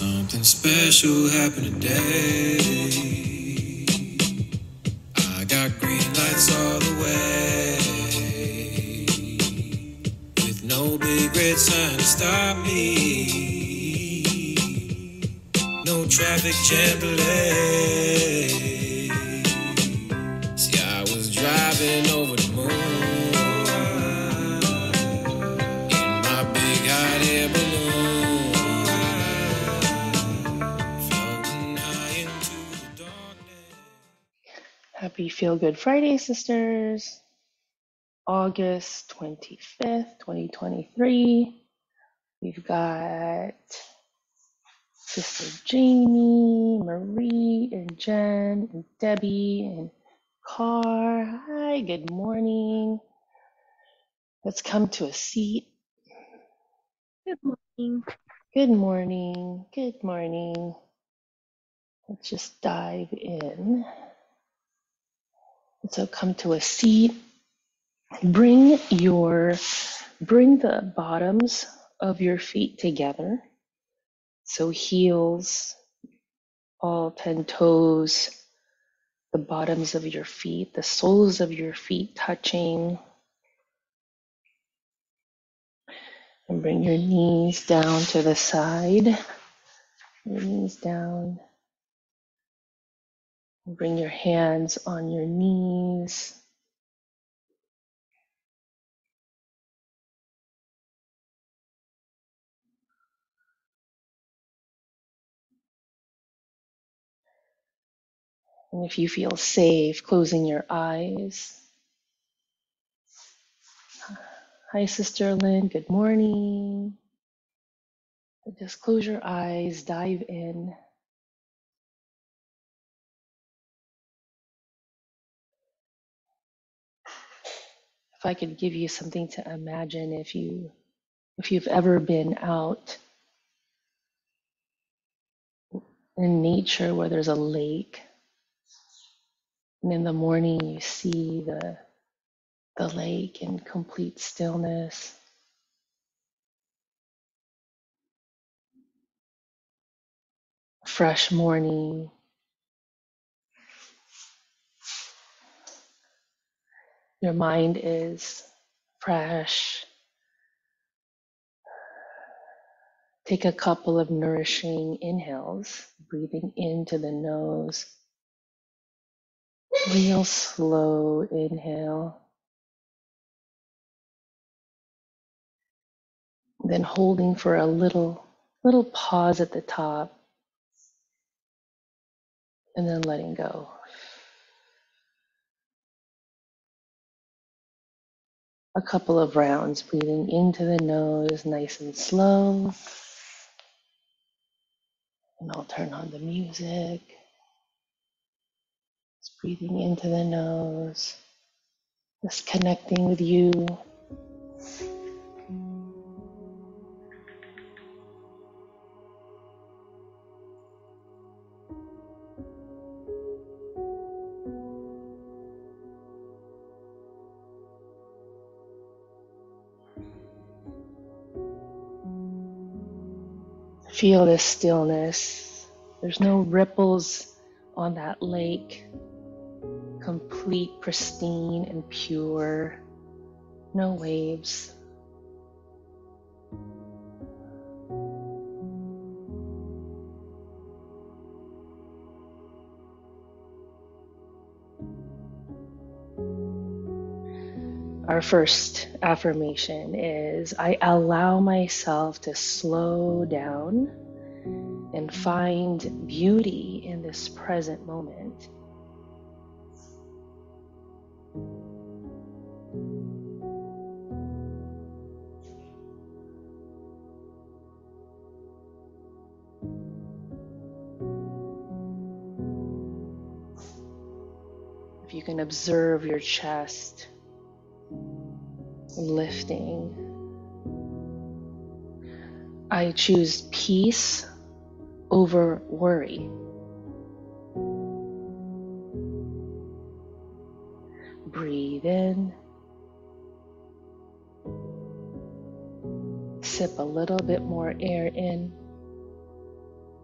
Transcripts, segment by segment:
Something special happened today. I got green lights all the way, with no big red sign to stop me. No traffic jam delay. See, I was driving over the moon in my big hot air balloon, floating high into the darkness. Happy Feel Good Friday, sisters. August 25th, 2023. We've got Sister Jamie, Marie, and Jen, and Debbie, and Car. Hi, good morning. Let's come to a seat. Good morning. Good morning. Good morning. Let's just dive in. So come to a seat. Bring the bottoms of your feet together. So heels, all 10 toes, the bottoms of your feet, the soles of your feet touching. And bring your knees down to the side. Your knees down. And bring your hands on your knees. And if you feel safe, closing your eyes. Hi, Sister Lynn. Good morning. Just close your eyes, dive in. If I could give you something to imagine, if you've ever been out in nature where there's a lake, and in the morning you see the lake in complete stillness, fresh morning, your mind is fresh. Take a couple of nourishing inhales, breathing into the nose, real slow inhale, then holding for a little pause at the top, and then letting go. A couple of rounds, breathing into the nose, nice and slow. And I'll turn on the music. Just breathing into the nose, just connecting with you. Feel this stillness. There's no ripples on that lake. Complete, pristine, and pure. No waves. Our first affirmation is, I allow myself to slow down and find beauty in this present moment. If you can observe your chest lifting. I choose peace over worry. Breathe in. Sip a little bit more air in.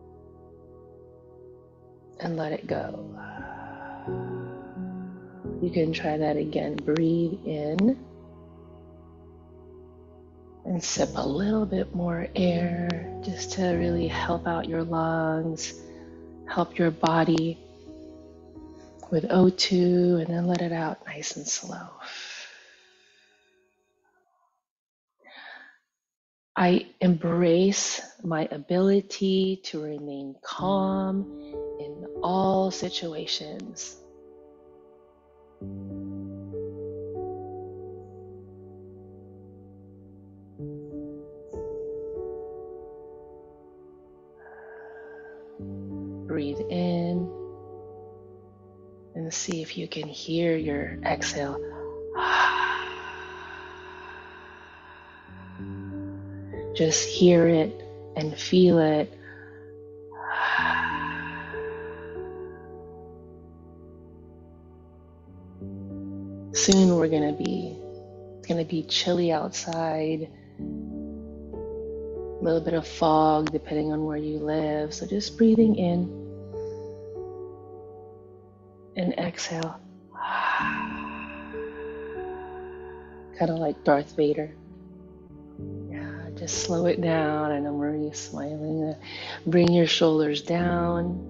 and let it go. You can try that again. Breathe in and sip a little bit more air just to really help out your lungs, help your body with O2, and then let it out nice and slow. I embrace my ability to remain calm in all situations. Breathe in and see if you can hear your exhale. Just hear it and feel it. Soon it's gonna be chilly outside, a little bit of fog depending on where you live. So just breathing in and exhale. Kind of like Darth Vader. Yeah, just slow it down. I know Marie's smiling. Bring your shoulders down.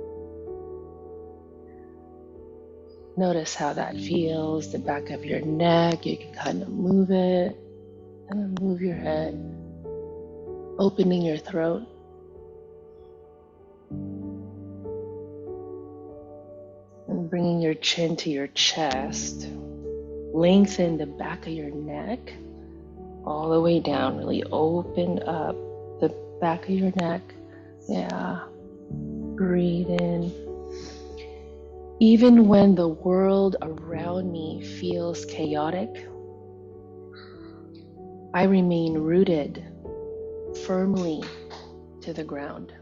Notice how that feels, the back of your neck. You can kind of move it and then move your head, opening your throat. And bringing your chin to your chest. Lengthen the back of your neck all the way down. Really open up the back of your neck. Yeah. Breathe in. Even when the world around me feels chaotic, I remain rooted firmly to the ground.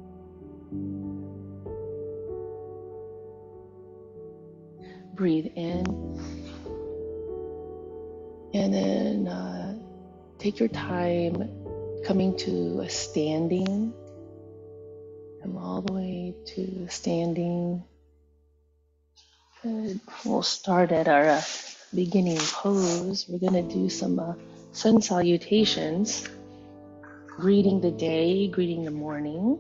Breathe in, and then take your time coming to a standing. Come all the way to standing. Good. We'll start at our beginning pose. We're going to do some sun salutations, greeting the day, greeting the morning.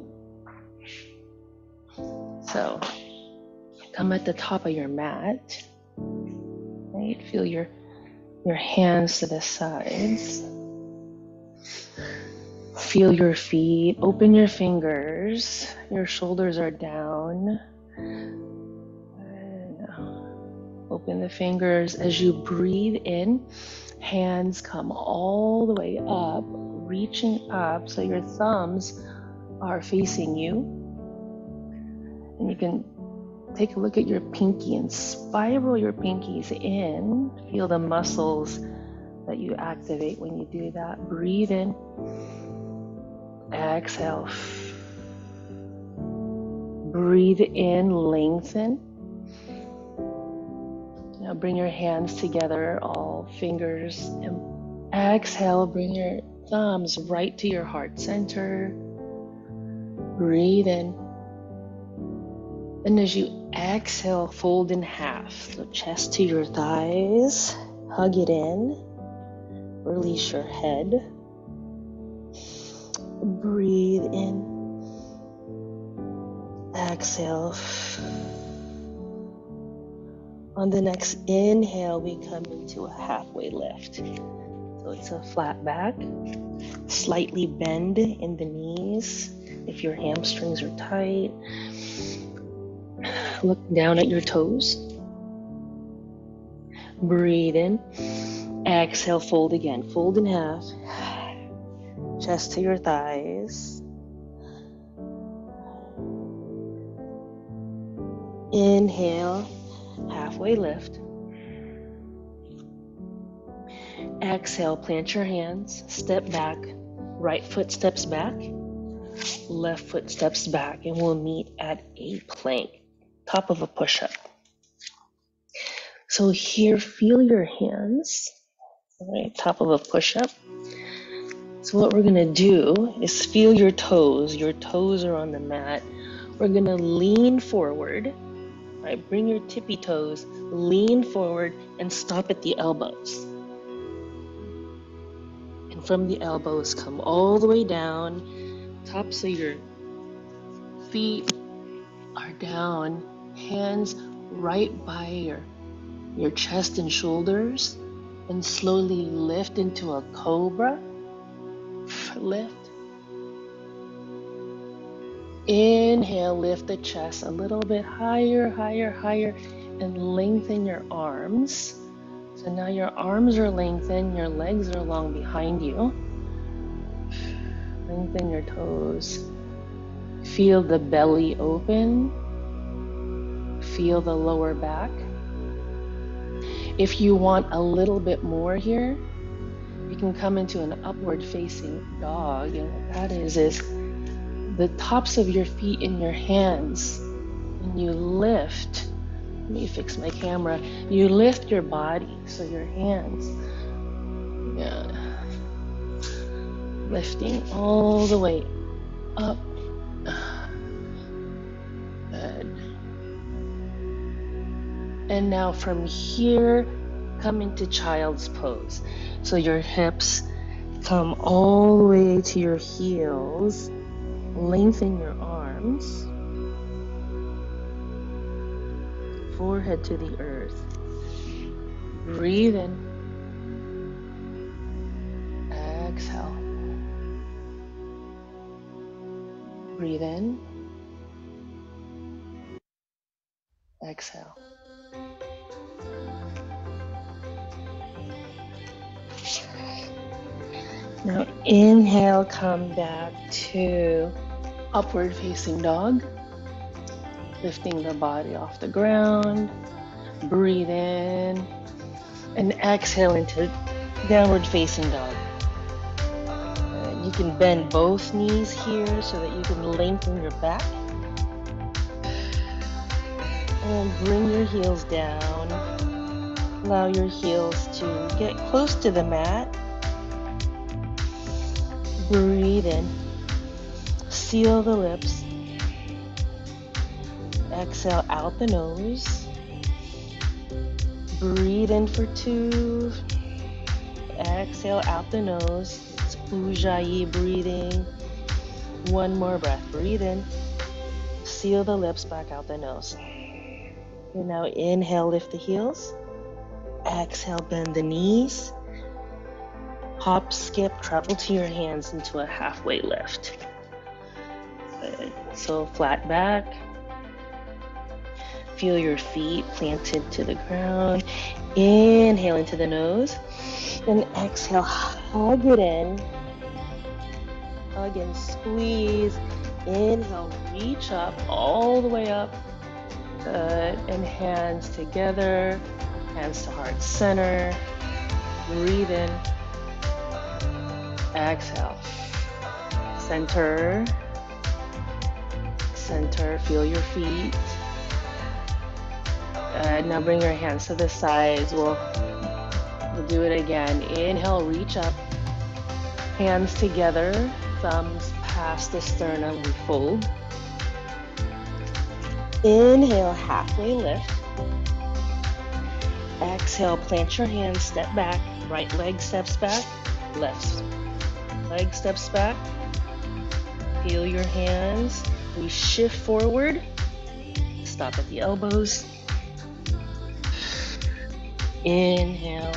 So come at the top of your mat, right? Feel your hands to the sides. Feel your feet, open your fingers, your shoulders are down. Open the fingers. As you breathe in, hands come all the way up, reaching up so your thumbs are facing you. And you can take a look at your pinky and spiral your pinkies in. Feel the muscles that you activate when you do that. Breathe in. Exhale. Breathe in, lengthen. Now bring your hands together, all fingers, and exhale, bring your thumbs right to your heart center. Breathe in. And as you exhale, fold in half. So chest to your thighs, hug it in, release your head. Breathe in. Exhale. On the next inhale, we come into a halfway lift. So it's a flat back, slightly bend in the knees if your hamstrings are tight. Look down at your toes. Breathe in. Exhale, fold again. Fold in half. Chest to your thighs. Inhale, halfway lift. Exhale, plant your hands, step back. Right foot steps back, left foot steps back, and we'll meet at a plank, top of a push-up. So here, feel your hands, all right, top of a push-up. So what we're gonna do is feel your toes. Your toes are on the mat. We're gonna lean forward. Right, bring your tippy toes, lean forward, and stop at the elbows. And from the elbows, come all the way down. Tops of your feet are down. Hands right by your chest and shoulders. And slowly lift into a cobra. Lift. Inhale, lift the chest a little bit higher, higher, higher, and lengthen your arms. So now your arms are lengthened, your legs are long behind you. Lengthen your toes. Feel the belly open. Feel the lower back. If you want a little bit more here, you can come into an upward facing dog. And what that is the tops of your feet in your hands. And you lift. Let me fix my camera. You lift your body, so your hands. Yeah. Lifting all the way up. Good. And now from here, come into child's pose. So your hips come all the way to your heels. Lengthen your arms. Forehead to the earth. Breathe in. Exhale. Breathe in. Exhale. Now inhale, come back to upward facing dog. Lifting the body off the ground. Breathe in. And exhale into downward facing dog. You can bend both knees here so that you can lengthen your back. And bring your heels down. Allow your heels to get close to the mat. Breathe in. Seal the lips. Exhale out the nose. Breathe in for 2. Exhale out the nose. It's Ujjayi breathing. One more breath. Breathe in. Seal the lips, back out the nose. And now inhale, lift the heels. Exhale, bend the knees. Hop, skip, travel to your hands into a halfway lift. Good. So flat back. Feel your feet planted to the ground. Inhale into the nose. And exhale, hug it in. Hug and squeeze. Inhale, reach up, all the way up. Good. And hands together. Hands to heart center. Breathe in. Exhale. Center. Center. Feel your feet. Now bring your hands to the sides. We'll do it again. Inhale, reach up. Hands together. Thumbs past the sternum. We fold. Inhale, halfway lift. Exhale, plant your hands, step back. Right leg steps back. Left leg steps back. Feel your hands. We shift forward. Stop at the elbows. Inhale.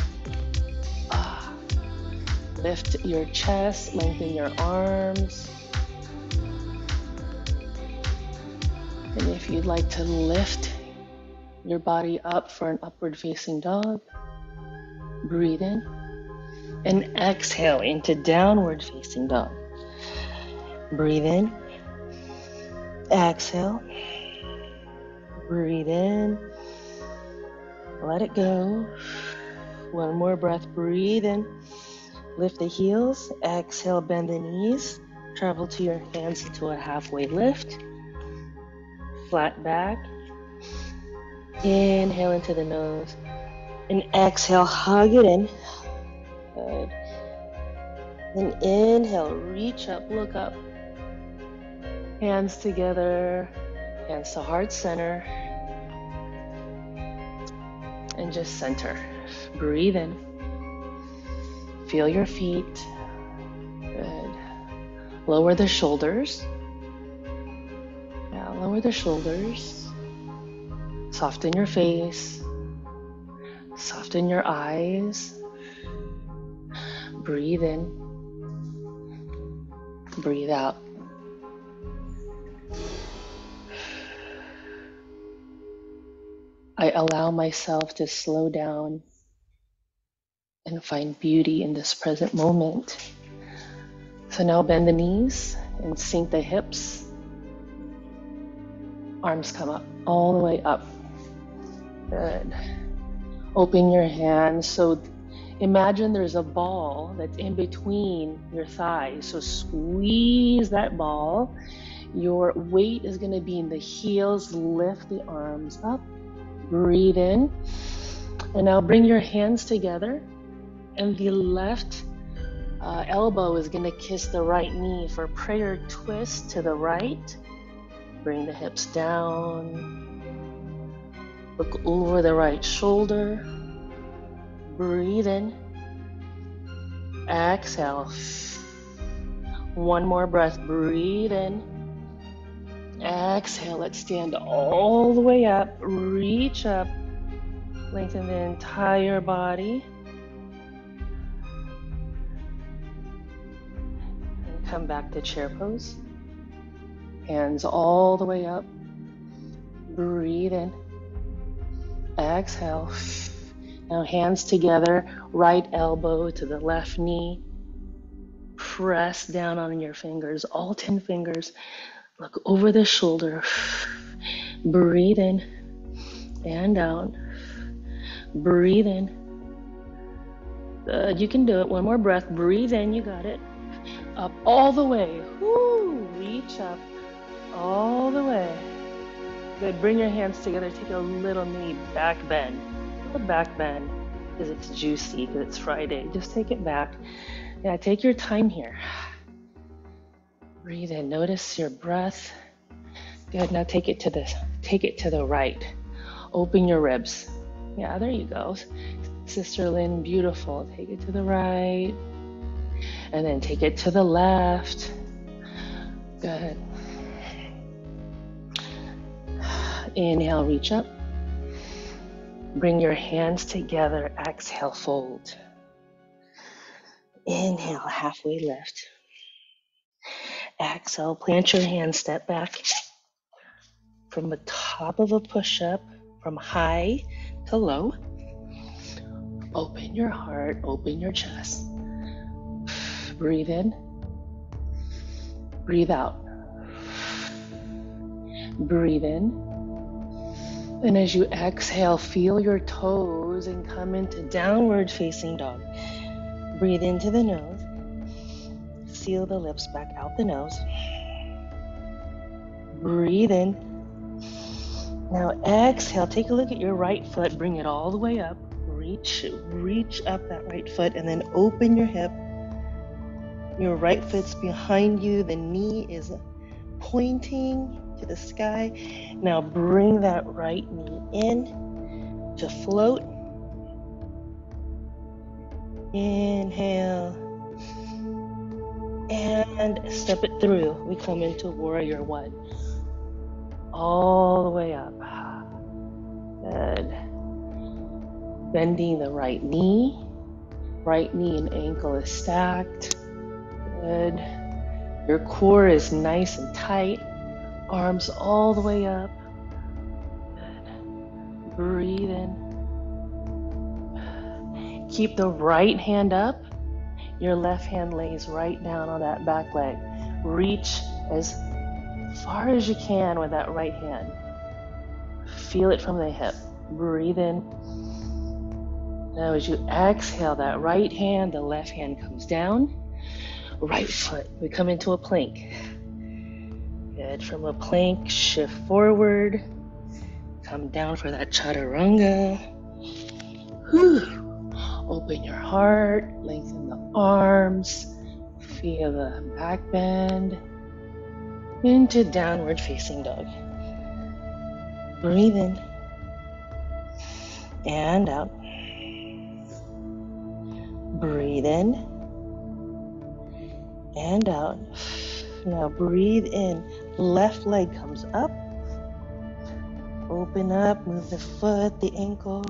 Lift your chest, lengthen your arms. And if you'd like to lift your body up for an upward facing dog, breathe in. And exhale into downward facing dog. Breathe in. Exhale. Breathe in. Let it go. One more breath. Breathe in. Lift the heels. Exhale, bend the knees. Travel to your hands into a halfway lift. Flat back. Inhale into the nose. And exhale, hug it in. Good. Then inhale, reach up, look up. Hands together. Hands to heart center. And just center. Breathe in. Feel your feet. Good. Lower the shoulders. Now lower the shoulders. Soften your face. Soften your eyes. Breathe in. Breathe out. I allow myself to slow down and find beauty in this present moment. So now bend the knees and sink the hips. Arms come up, all the way up. Good. Open your hands. So imagine there's a ball that's in between your thighs. So squeeze that ball. Your weight is going to be in the heels. Lift the arms up. Breathe in. And now bring your hands together. And the left elbow is going to kiss the right knee for prayer twist to the right. Bring the hips down. Look over the right shoulder. Breathe in. Exhale. One more breath. Breathe in. Exhale. Let's stand all the way up. Reach up. Lengthen the entire body. And come back to chair pose. Hands all the way up. Breathe in. Exhale. Now hands together, right elbow to the left knee. Press down on your fingers, all 10 fingers. Look over the shoulder. Breathe in and out. Breathe in. Good, you can do it. One more breath. Breathe in, you got it. Up all the way. Woo! Reach up all the way. Good, bring your hands together. Take a little mini back bend. A back bend because it's juicy, because it's Friday. Just take it back. Yeah, take your time here. Breathe in. Notice your breath. Good. Now take it to the right. Open your ribs. Yeah, there you go. Sister Lynn, beautiful. Take it to the right. And then take it to the left. Good. Inhale, reach up. Bring your hands together. Exhale, fold. Inhale, halfway lift. Exhale, plant your hands, step back from the top of a push-up, from high to low. Open your heart, open your chest. Breathe in. Breathe out. Breathe in. And as you exhale, feel your toes and come into downward facing dog. Breathe into the nose. Seal the lips back out the nose. Breathe in. Now exhale, take a look at your right foot. Bring it all the way up. Reach up that right foot and then open your hip. Your right foot's behind you. The knee is pointing to the sky. Now bring that right knee in to float. Inhale. And step it through. We come into warrior one. All the way up. Good. Bending the right knee. Right knee and ankle is stacked. Good. Your core is nice and tight. Arms all the way up. Good. Breathe in. Keep the right hand up. Your left hand lays right down on that back leg. Reach as far as you can with that right hand. Feel it from the hip. Breathe in. Now as you exhale that right hand, the left hand comes down. Right foot, we come into a plank. Good, from a plank, shift forward. Come down for that chaturanga. Whew. Open your heart, lengthen the arms. Feel the back bend. Into downward facing dog. Breathe in and out. Breathe in and out. Now breathe in. Left leg comes up. Open up, move the foot, the ankle.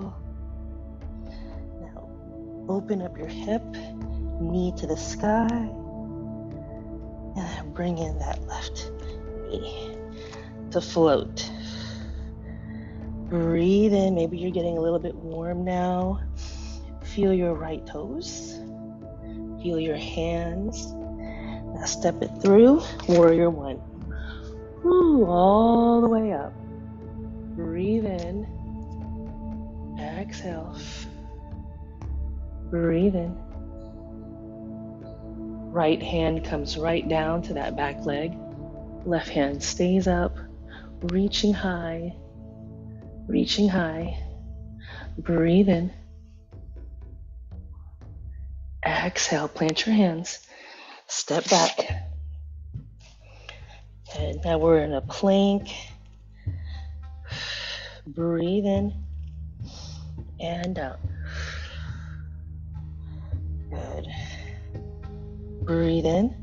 Now open up your hip, knee to the sky. And then bring in that left knee to float. Breathe in. Maybe you're getting a little bit warm now. Feel your right toes. Feel your hands. Now step it through. Warrior one. Woo, all the way up. Breathe in. Exhale. Breathe in. Right hand comes right down to that back leg. Left hand stays up, reaching high, reaching high. Breathe in. Exhale, plant your hands. Step back. And now we're in a plank. Breathe in and out. Good. Breathe in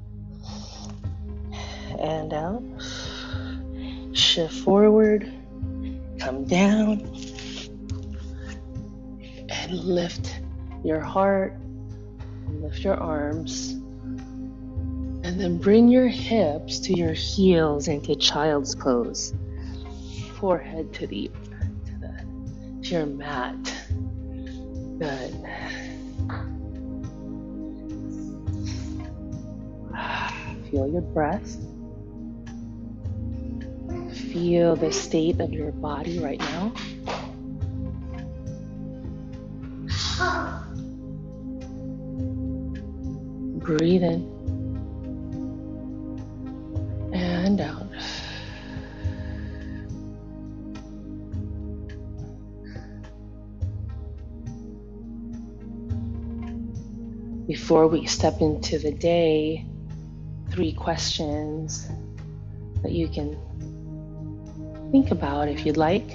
and out. Shift forward. Come down. And lift your heart. Lift your arms. And then bring your hips to your heels into child's pose. Forehead to your mat. Good. Feel your breath. Feel the state of your body right now. Breathe in and out. Before we step into the day, 3 questions that you can think about if you'd like.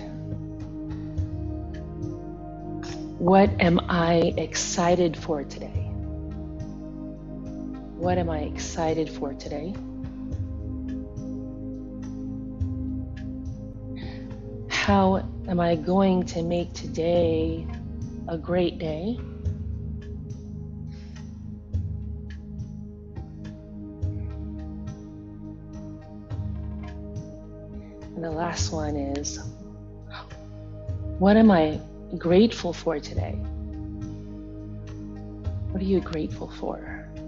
What am I excited for today? What am I excited for today? How am I going to make today a great day? And the last one is, what am I grateful for today? What are you grateful for?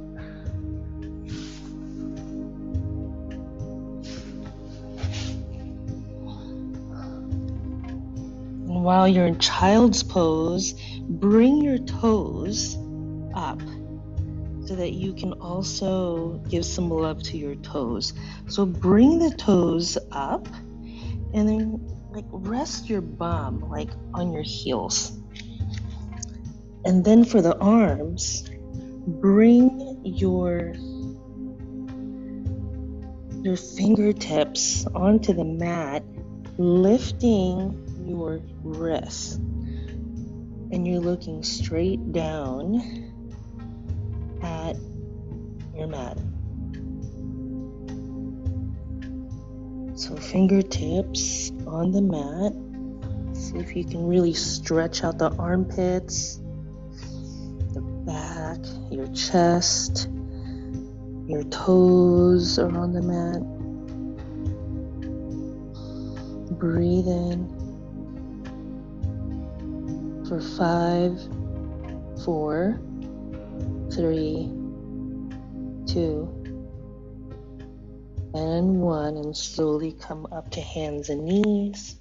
And while you're in child's pose, bring your toes up so that you can also give some love to your toes. So bring the toes up and then rest your bum on your heels. And then for the arms, bring your fingertips onto the mat, lifting your wrists. And you're looking straight down at your mat. So fingertips on the mat. See if you can really stretch out the armpits, the back, your chest, your toes are on the mat. Breathe in for 5, 4, 3, 2, and 1, and slowly come up to hands and knees.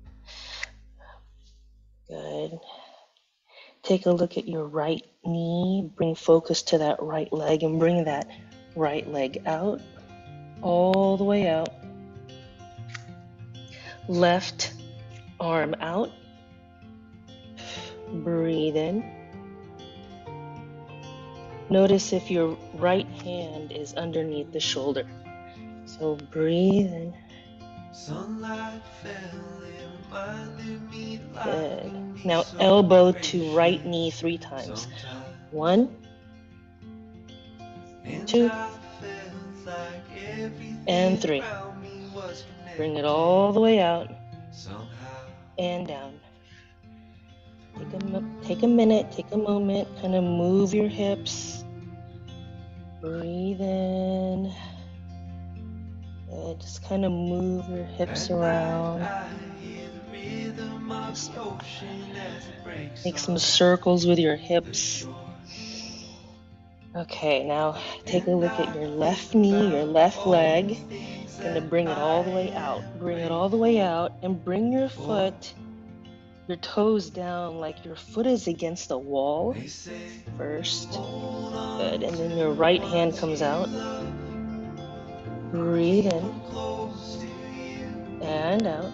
Good. Take a look at your right knee. Bring focus to that right leg and bring that right leg out, all the way out. Left arm out. Breathe in. Notice if your right hand is underneath the shoulder. So breathe in. Sunlight fell Good. Now elbow to right knee 3 times. 1, 2, and 3. Bring it all the way out and down. Take a minute, take a moment, kind of move your hips. Breathe in. Good. Just kind of move your hips around. Just make some circles with your hips. Okay, now take a look at your left knee, your left leg. Gonna bring it all the way out. Bring it all the way out and bring your foot, your toes down like your foot is against the wall first. Good. And then your right hand comes out. Breathe in and out.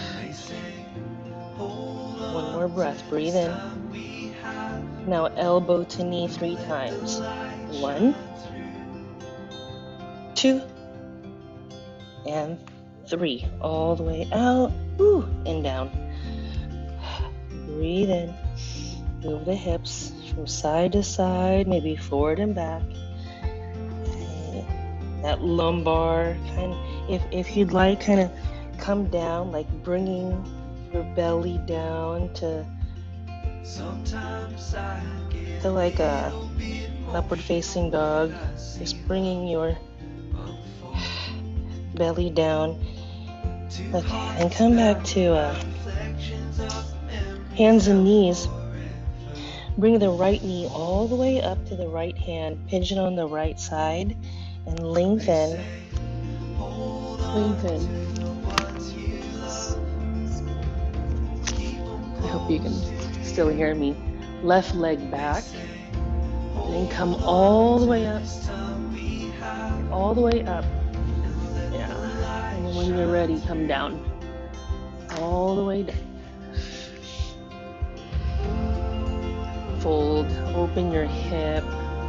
One more breath. Breathe in. Now elbow to knee 3 times. 1, 2, and 3. All the way out. Woo, and down. Breathe in. Move the hips from side to side, maybe forward and back. That lumbar kind of, if you'd like, kind of come down, like bringing your belly down to like a upward facing dog. Just bringing your belly down. Okay, and come back to hands and knees. Bring the right knee all the way up to the right hand, pigeon on the right side, and lengthen. Lengthen. I hope you can still hear me. Left leg back, and then come all the way up. All the way up. Yeah. And then when you're ready, come down. All the way down. Fold, open your hip.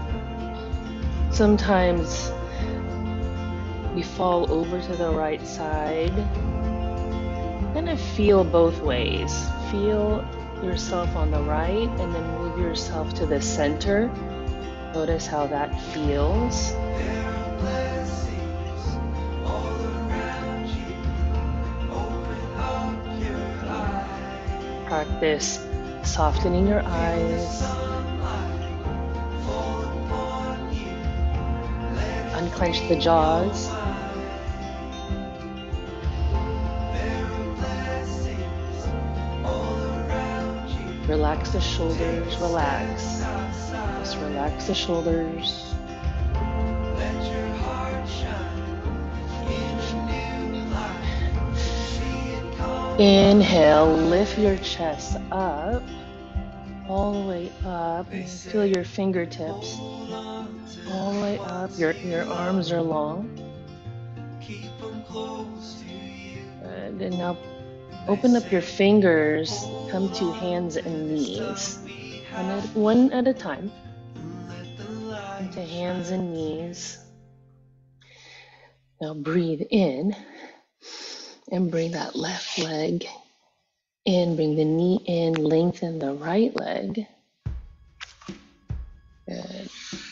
Sometimes we fall over to the right side. Kind of feel both ways. Feel yourself on the right and then move yourself to the center. Notice how that feels. Practice softening your eyes. Unclench the jaws. Relax the shoulders, relax. Just relax the shoulders. Inhale, lift your chest up, all the way up. Feel your fingertips all the way up. Your arms are long. Good. And now open up your fingers, come to hands and knees. One at a time. Into hands and knees. Now breathe in and bring that left leg in. Bring the knee in, lengthen the right leg. Good.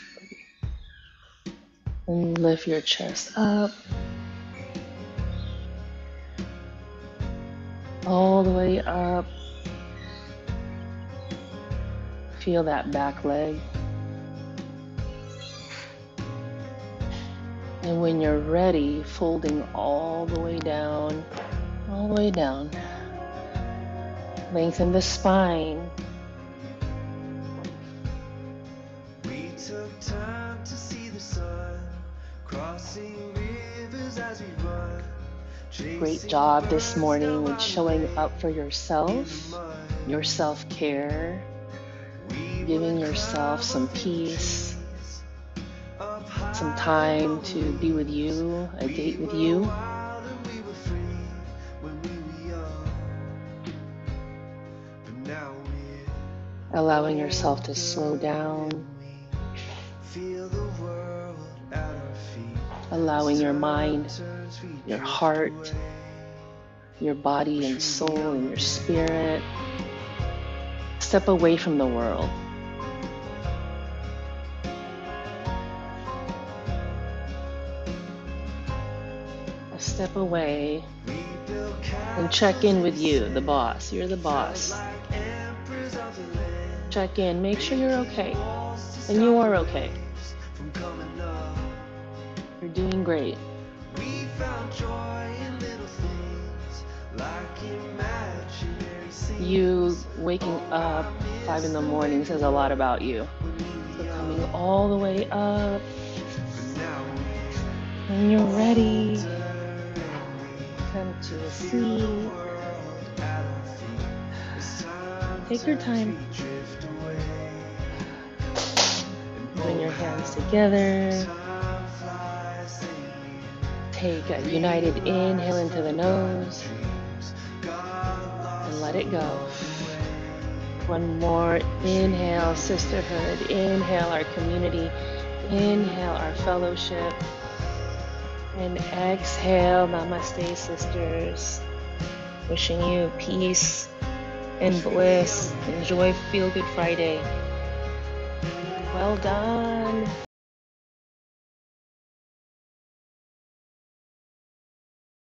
And lift your chest up. All the way up. Feel that back leg. And when you're ready, folding all the way down, all the way down. Lengthen the spine. We took time to see the sun, crossing rivers as we run. Great job this morning with showing up for yourself, your self-care, giving yourself some peace, some time to be with you, a date with you. Allowing yourself to slow down. Allowing your mind, your heart, your body and soul and your spirit. Step away from the world. Step away and check in with you, the boss. You're the boss. Check in, make sure you're okay. And you are okay. You're doing great. You waking up 5 in the morning says a lot about you. So coming all the way up. When you're ready, come to a seat. Take your time. Bring your hands together. Take a united inhale into the nose. And let it go. One more inhale, sisterhood. Inhale, our community. Inhale, our fellowship. And exhale, namaste, sisters. Wishing you peace and bliss. Enjoy Feel Good Friday. Well done.